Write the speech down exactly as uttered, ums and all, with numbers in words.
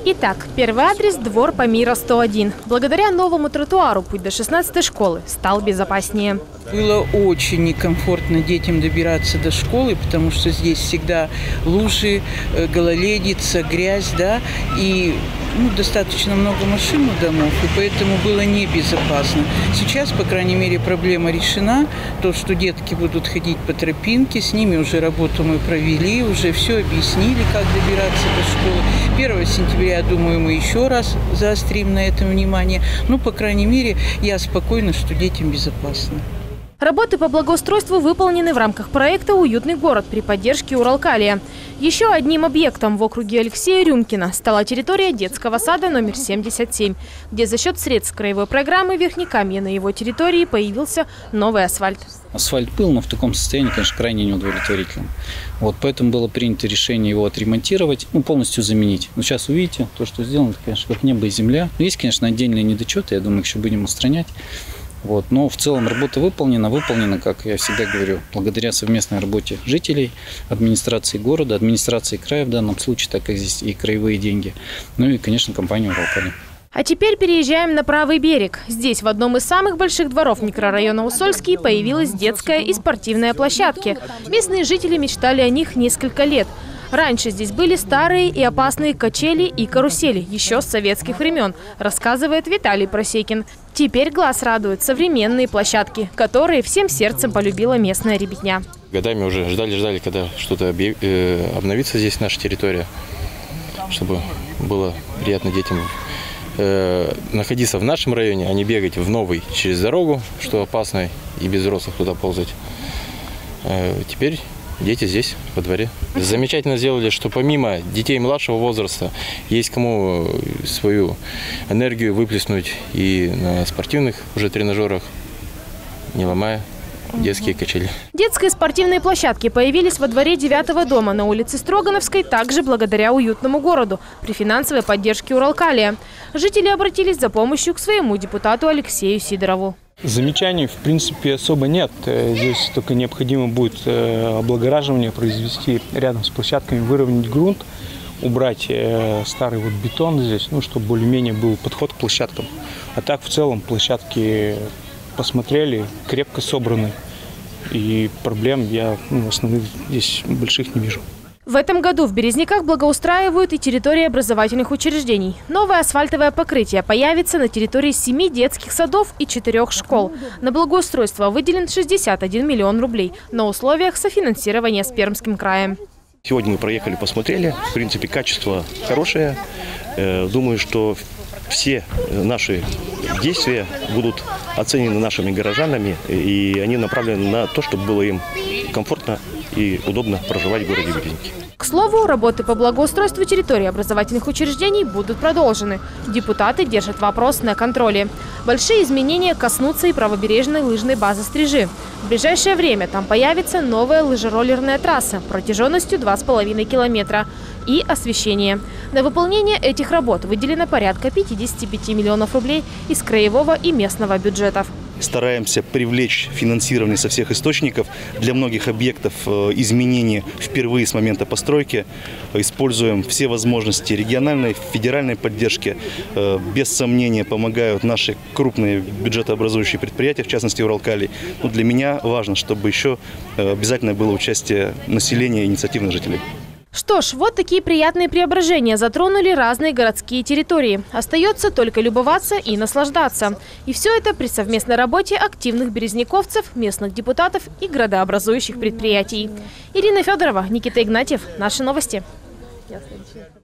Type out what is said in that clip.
Итак, первый адрес – двор Памира, сто один. Благодаря новому тротуару путь до шестнадцатой школы стал безопаснее. Было очень некомфортно детям добираться до школы, потому что здесь всегда лужи, гололедица, грязь, да, и ну, достаточно много машин у домов, и поэтому было небезопасно. Сейчас, по крайней мере, проблема решена. То, что детки будут ходить по тропинке, с ними уже работу мы провели, уже все объяснили, как добираться до школы. первого сентября, я думаю, мы еще раз заострим на этом внимание. Ну, по крайней мере, я спокойна, что детям безопасно. Работы по благоустройству выполнены в рамках проекта «Уютный город» при поддержке Уралкалия. Еще одним объектом в округе Алексея Рюмкина стала территория детского сада номер семьдесят семь, где за счет средств краевой программы Верхнекамья на его территории появился новый асфальт. Асфальт был, но в таком состоянии, конечно, крайне неудовлетворительным. Вот, поэтому было принято решение его отремонтировать, ну, полностью заменить. Но сейчас увидите, то, что сделано, конечно, как небо и земля. Есть, конечно, отдельные недочеты, я думаю, их еще будем устранять. Вот. Но в целом работа выполнена, выполнена, как я всегда говорю, благодаря совместной работе жителей, администрации города, администрации края в данном случае, так как здесь и краевые деньги, ну и, конечно, компании «Уралкалий». А теперь переезжаем на правый берег. Здесь, в одном из самых больших дворов микрорайона Усольский, появилась детская и спортивная площадки. Местные жители мечтали о них несколько лет. Раньше здесь были старые и опасные качели и карусели, еще с советских времен, рассказывает Виталий Просекин. Теперь глаз радуют современные площадки, которые всем сердцем полюбила местная ребятня. Годами уже ждали-ждали, когда что-то обновится здесь, наша территория, чтобы было приятно детям находиться в нашем районе, а не бегать в новый через дорогу, что опасно, и без взрослых туда ползать. Теперь дети здесь, во дворе. Замечательно сделали, что помимо детей младшего возраста, есть кому свою энергию выплеснуть и на спортивных уже тренажерах, не ломая детские качели. Детские спортивные площадки появились во дворе девятого дома на улице Строгановской, также благодаря «Уютному городу» при финансовой поддержке Уралкалия. Жители обратились за помощью к своему депутату Алексею Сидорову. Замечаний, в принципе, особо нет. Здесь только необходимо будет облагораживание произвести рядом с площадками, выровнять грунт, убрать старый вот бетон здесь, ну, чтобы более-менее был подход к площадкам. А так, в целом, площадки посмотрели, крепко собраны. И проблем я ну, основных здесь больших не вижу. В этом году в Березниках благоустраивают и территории образовательных учреждений. Новое асфальтовое покрытие появится на территории семи детских садов и четырех школ. На благоустройство выделен шестьдесят один миллион рублей на условиях софинансирования с Пермским краем. Сегодня мы проехали, посмотрели. В принципе, качество хорошее. Думаю, что все наши действия будут оценены нашими горожанами, и они направлены на то, чтобы было им комфортно и удобно проживать в городе Березники. К слову, работы по благоустройству территории образовательных учреждений будут продолжены. Депутаты держат вопрос на контроле. Большие изменения коснутся и правобережной лыжной базы «Стрижи». В ближайшее время там появится новая лыжероллерная трасса протяженностью два с половиной километра и освещение. На выполнение этих работ выделено порядка пятидесяти пяти миллионов рублей из краевого и местного бюджетов. Стараемся привлечь финансирование со всех источников. Для многих объектов изменений впервые с момента постройки. Используем все возможности региональной, федеральной поддержки. Без сомнения помогают наши крупные бюджетообразующие предприятия, в частности Уралкалий. Но для меня важно, чтобы еще обязательно было участие населения и инициативных жителей. Что ж, вот такие приятные преображения затронули разные городские территории. Остается только любоваться и наслаждаться. И все это при совместной работе активных березниковцев, местных депутатов и градообразующих предприятий. Ирина Федорова, Никита Игнатьев. Наши новости.